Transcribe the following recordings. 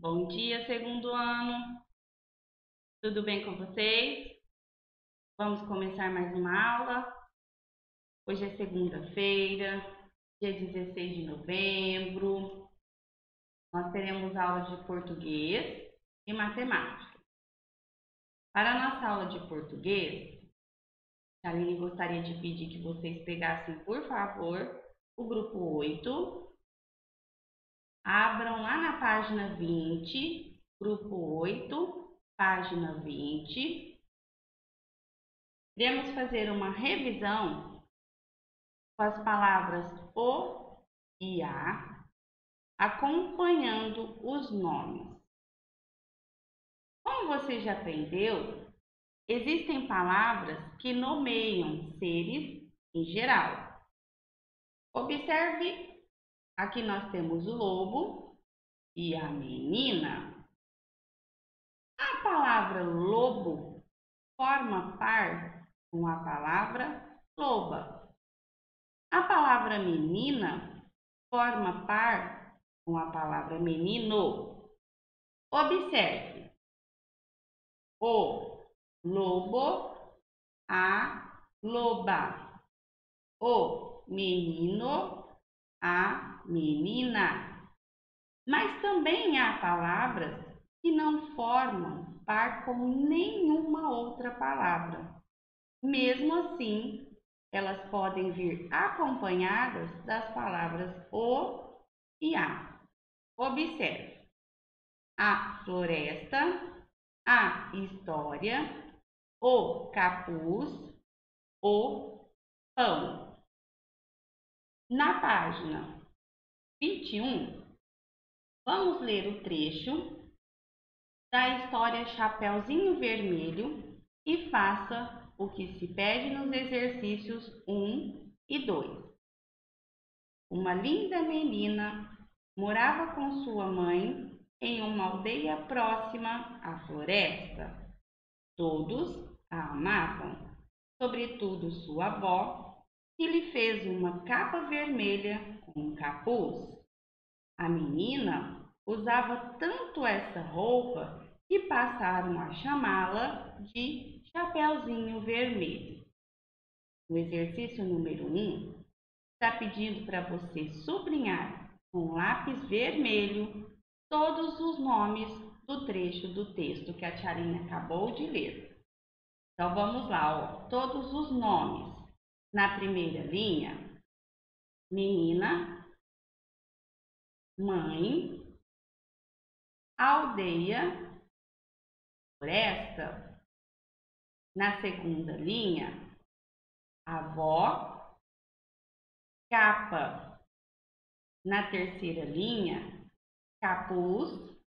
Bom dia, segundo ano. Tudo bem com vocês? Vamos começar mais uma aula. Hoje é segunda-feira, dia 16 de novembro. Nós teremos aula de português e matemática. Para a nossa aula de português, a Aline gostaria de pedir que vocês pegassem, por favor, o grupo 8. Abram lá na página 20, grupo 8, página 20. Iremos fazer uma revisão com as palavras o e a, acompanhando os nomes. Como você já aprendeu, existem palavras que nomeiam seres em geral. Observe, aqui nós temos o lobo e a menina. A palavra lobo forma par com a palavra loba. A palavra menina forma par com a palavra menino. Observe: o lobo, a loba, o menino, a menina. Mas também há palavras que não formam par com nenhuma outra palavra. Mesmo assim, elas podem vir acompanhadas das palavras o e a. Observe: a floresta, a história, o capuz, o pão. Na página 21, vamos ler o trecho da história Chapeuzinho Vermelho e faça o que se pede nos exercícios 1 e 2. Uma linda menina morava com sua mãe em uma aldeia próxima à floresta. Todos a amavam, sobretudo sua avó, que lhe fez uma capa vermelha com um capuz. A menina usava tanto essa roupa que passaram a chamá-la de Chapeuzinho Vermelho. No exercício número 1, está pedindo para você sublinhar com lápis vermelho todos os nomes do trecho do texto que a Tiarinha acabou de ler. Então vamos lá, todos os nomes. Na primeira linha: menina, mãe, aldeia, floresta. Na segunda linha: avó, capa. Na terceira linha: capuz,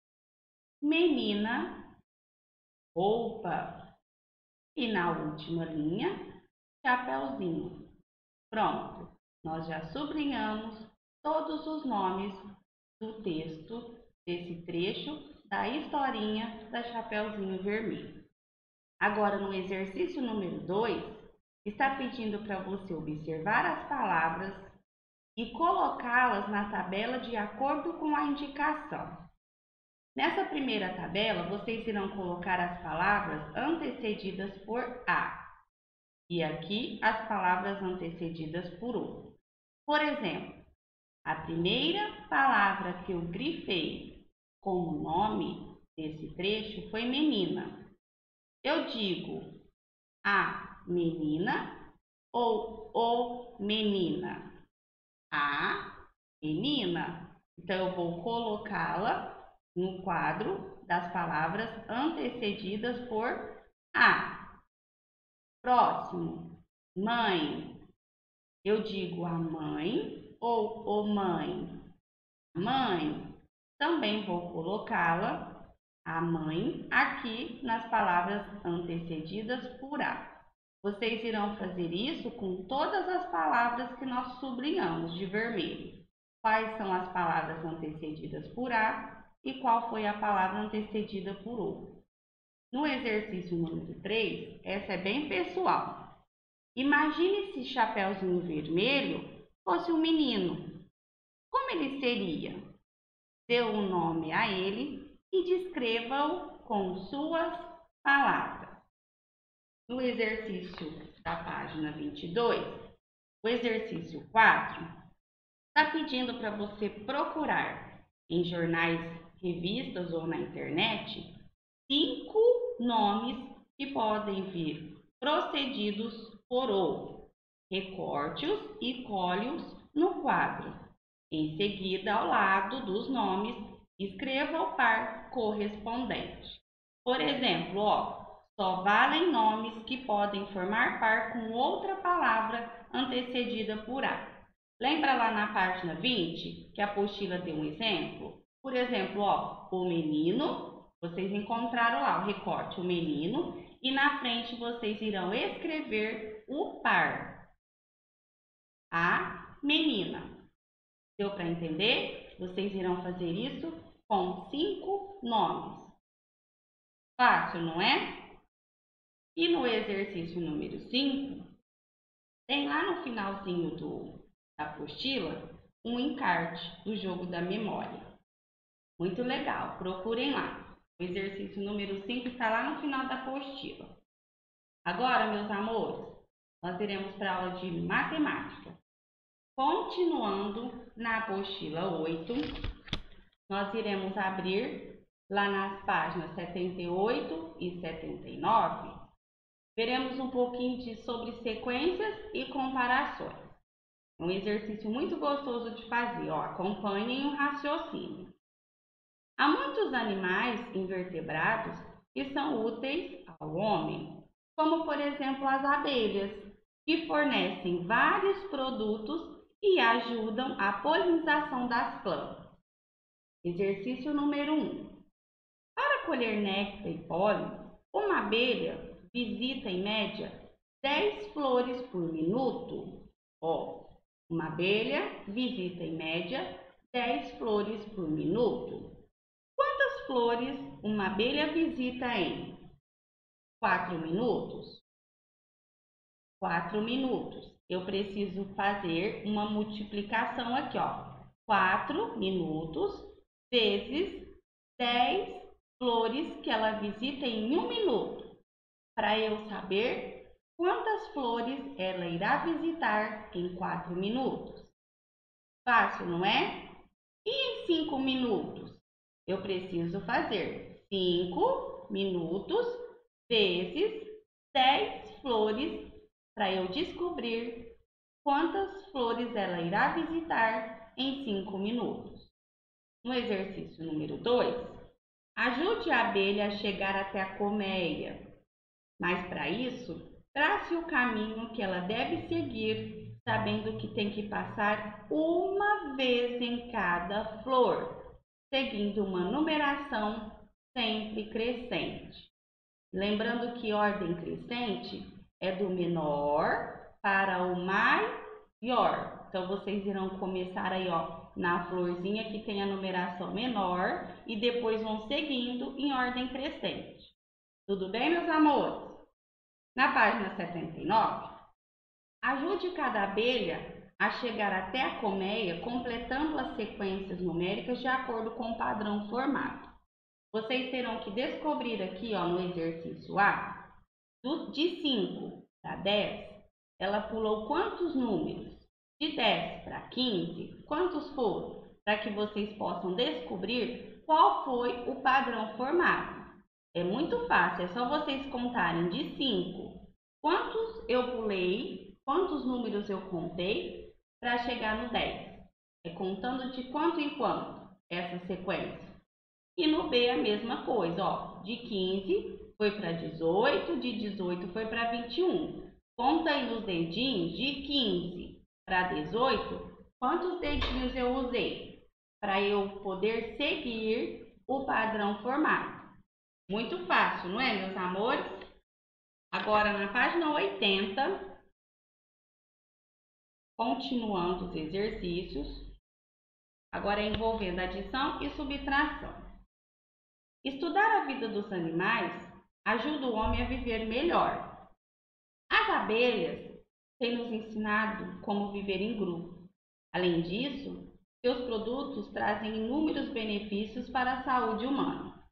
menina, roupa. E na última linha: chapeuzinho. Pronto, nós já sublinhamos todos os nomes do texto desse trecho da historinha da Chapeuzinho Vermelho. Agora, no exercício número 2, está pedindo para você observar as palavras e colocá-las na tabela de acordo com a indicação. Nessa primeira tabela, vocês irão colocar as palavras antecedidas por a e aqui as palavras antecedidas por o. Por exemplo, a primeira palavra que eu grifei como nome desse trecho foi menina. Eu digo a menina ou o menina? A menina. Então, eu vou colocá-la no quadro das palavras antecedidas por a. Próximo, mãe. Eu digo a mãe ou o mãe? Mãe. Também vou colocá-la, a mãe, aqui nas palavras antecedidas por a. Vocês irão fazer isso com todas as palavras que nós sublinhamos de vermelho. Quais são as palavras antecedidas por a e qual foi a palavra antecedida por o. No exercício número 3, essa é bem pessoal. Imagine se Chapeuzinho Vermelho fosse um menino. Como ele seria? Dê um nome a ele e descreva-o com suas palavras. No exercício da página 22, o exercício 4 está pedindo para você procurar em jornais, revistas ou na internet 5 nomes que podem vir procedidos por ou. Recorte-os e colhe-os no quadro. Em seguida, ao lado dos nomes, escreva o par correspondente. Por exemplo, só valem nomes que podem formar par com outra palavra antecedida por A. Lembra lá na página 20 que a apostila deu um exemplo? Por exemplo, o menino, vocês encontraram lá o recorte, o menino, e na frente vocês irão escrever o par. A menina. Deu para entender? Vocês irão fazer isso com 5 nomes. Fácil, não é? E no exercício número 5, tem lá no finalzinho da apostila um encarte do jogo da memória. Muito legal, procurem lá. O exercício número 5 está lá no final da apostila. Agora, meus amores, nós iremos para a aula de matemática. Continuando na apostila 8, nós iremos abrir lá nas páginas 78 e 79. Veremos um pouquinho sobre sequências e comparações. É um exercício muito gostoso de fazer, acompanhem o raciocínio. Há muitos animais invertebrados que são úteis ao homem, como por exemplo as abelhas, que fornecem vários produtos e ajudam a polinização das plantas. Exercício número 1. Para colher néctar e pólen, uma abelha visita em média 10 flores por minuto. Uma abelha visita em média 10 flores por minuto. Quantas flores uma abelha visita em 4 minutos? 4 minutos. Eu preciso fazer uma multiplicação aqui, 4 minutos vezes 10 flores que ela visita em 1 minuto, para eu saber quantas flores ela irá visitar em 4 minutos. Fácil, não é? E em 5 minutos? Eu preciso fazer 5 minutos vezes 10 flores para eu descobrir quantas flores ela irá visitar em 5 minutos. No exercício número 2, ajude a abelha a chegar até a colmeia, mas para isso, trace o caminho que ela deve seguir, sabendo que tem que passar uma vez em cada flor, seguindo uma numeração sempre crescente. Lembrando que ordem crescente é do menor para o maior. Então, vocês irão começar aí, na florzinha que tem a numeração menor e depois vão seguindo em ordem crescente. Tudo bem, meus amores? Na página 79, ajude cada abelha a chegar até a colmeia completando as sequências numéricas de acordo com o padrão formado. Vocês terão que descobrir aqui, no exercício A, de 5 para 10, ela pulou quantos números? De 10 para 15, quantos foram? Para que vocês possam descobrir qual foi o padrão formado. É muito fácil, é só vocês contarem de 5 quantos eu pulei, quantos números eu contei para chegar no 10. É contando de quanto em quanto essa sequência. E no B a mesma coisa, de 15 foi para 18, de 18 foi para 21. Conta aí nos dedinhos, de 15 para 18, quantos dedinhos eu usei para eu poder seguir o padrão formado. Muito fácil, não é, meus amores? Agora, na página 80, continuando os exercícios, agora envolvendo adição e subtração. Estudar a vida dos animais ajuda o homem a viver melhor. As abelhas têm nos ensinado como viver em grupo. Além disso, seus produtos trazem inúmeros benefícios para a saúde humana.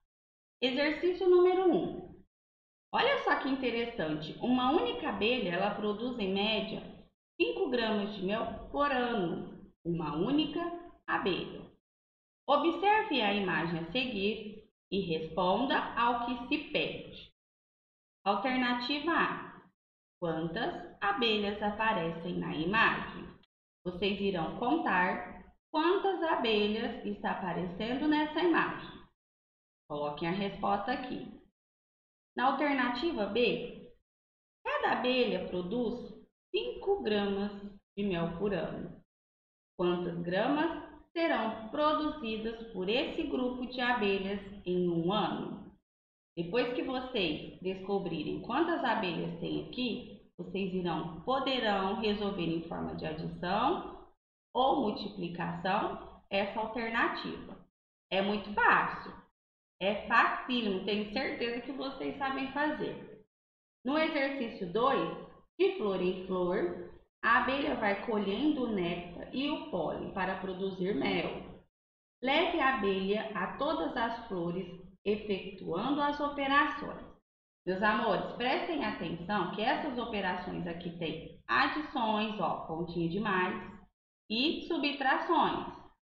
Exercício número 1. Olha só que interessante. Uma única abelha, ela produz em média 5 gramas de mel por ano. Uma única abelha. Observe a imagem a seguir e responda ao que se pede. Alternativa A. Quantas abelhas aparecem na imagem? Vocês irão contar quantas abelhas está aparecendo nessa imagem. Coloquem a resposta aqui. Na alternativa B, cada abelha produz 5 gramas de mel por ano. Quantas gramas serão produzidas por esse grupo de abelhas em um ano? Depois que vocês descobrirem quantas abelhas tem aqui, vocês poderão resolver em forma de adição ou multiplicação essa alternativa. É muito fácil, é facílimo, tenho certeza que vocês sabem fazer. No exercício 2, de flor em flor, a abelha vai colhendo o néctar e o pólen para produzir mel. Leve a abelha a todas as flores, efetuando as operações. Meus amores, prestem atenção que essas operações aqui têm adições, ó, pontinho de mais, e subtrações.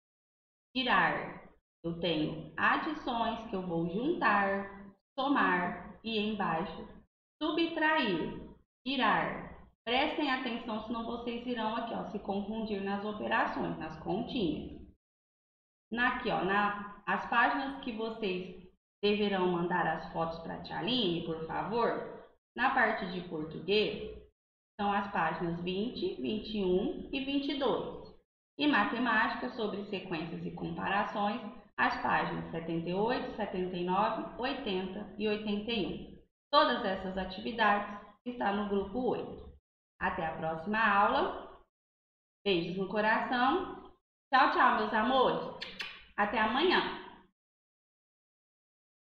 Tirar, eu tenho adições que eu vou juntar, somar e embaixo subtrair, tirar. Prestem atenção, senão vocês irão aqui, ó, se confundir nas operações, nas continhas. Aqui, ó, as páginas que vocês deverão mandar as fotos para a tia Aline, por favor, na parte de português, são as páginas 20, 21 e 22. E matemática sobre sequências e comparações, as páginas 78, 79, 80 e 81. Todas essas atividades estão no grupo 8. Até a próxima aula. Beijos no coração. Tchau, tchau, meus amores. Até amanhã.